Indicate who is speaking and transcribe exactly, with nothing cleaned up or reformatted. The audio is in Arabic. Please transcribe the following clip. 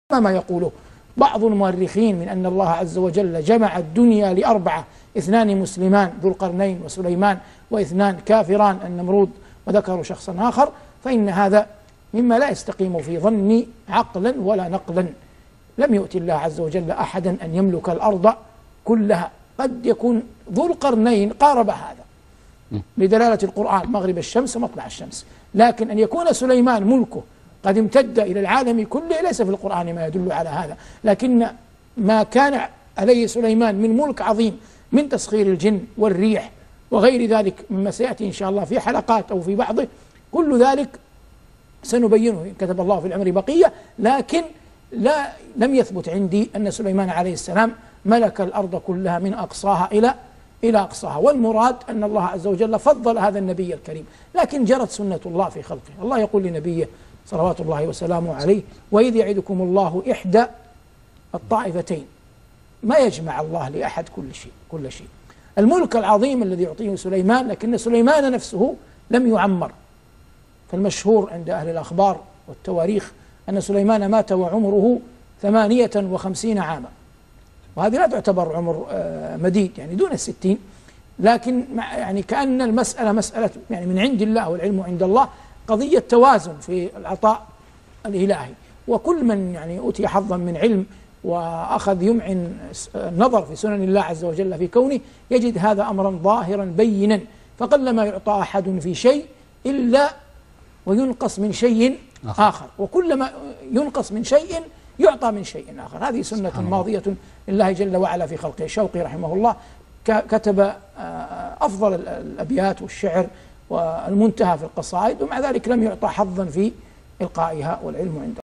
Speaker 1: ما يقوله بعض المؤرخين من أن الله عز وجل جمع الدنيا لأربعة: اثنان مسلمان ذو القرنين وسليمان، واثنان كافران النمرود، وذكروا شخصا آخر، فإن هذا مما لا يستقيم في ظني عقلا ولا نقلا. لم يؤتي الله عز وجل أحدا أن يملك الأرض كلها، قد يكون ذو القرنين قارب هذا لدلالة القرآن مغرب الشمس ومطلع الشمس، لكن أن يكون سليمان ملكه قد امتد إلى العالم كله ليس في القرآن ما يدل على هذا. لكن ما كان عليه سليمان من ملك عظيم من تسخير الجن والريح وغير ذلك مما سيأتي إن شاء الله في حلقات أو في بعضه، كل ذلك سنبينه إن كتب الله في العمر بقية. لكن لا لم يثبت عندي أن سليمان عليه السلام ملك الأرض كلها من أقصاها إلى إلى أقصاها، والمراد أن الله عز وجل فضل هذا النبي الكريم. لكن جرت سنة الله في خلقه، الله يقول لنبيه صلوات الله وسلامه عليه: وإذ يعدكم الله إحدى الطائفتين. ما يجمع الله لأحد كل شيء كل شيء الملك العظيم الذي يعطيه سليمان، لكن سليمان نفسه لم يعمر. فالمشهور عند أهل الأخبار والتواريخ أن سليمان مات وعمره ثمانية وخمسين عاما، وهذه لا تعتبر عمر مديد، يعني دون الستين، لكن يعني كأن المسألة مسألة يعني من عند الله والعلم عند الله، قضية توازن في العطاء الإلهي. وكل من يعني أوتي حظا من علم وأخذ يمعن النظر في سنن الله عز وجل في كونه يجد هذا أمرا ظاهرا بينا. فقلما يعطى أحد في شيء إلا وينقص من شيء آخر، وكلما ينقص من شيء يعطى من شيء آخر. هذه سنة ماضية لله جل وعلا في خلقه. الشوقي رحمه الله كتب أفضل الأبيات والشعر والمنتهى في القصائد، ومع ذلك لم يعطى حظا في إلقائها، والعلم عنده.